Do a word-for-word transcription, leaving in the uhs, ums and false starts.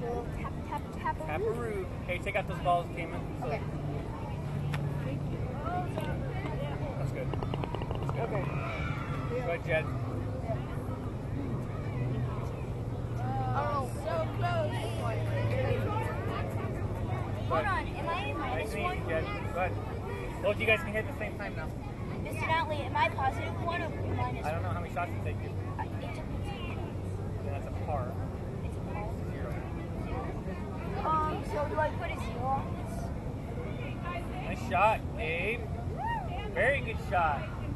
little tap, tap, tap. Taparoo. Okay, take out those balls, Cayman. So. Okay. That's good. That's good. Okay. Go ahead, Jed. Oh, so close. Hold on, am I in minus Nice and one? easy, Jed. Go ahead. Both you guys can hit at the same time now. Mister Notley, am I positive one or minus I don't know how many shots you take. You. one? Uh, It took me two. Then that's a par. It's a ball. Zero. Um, so do I put a zero on this? Nice shot, Abe. Very good shot.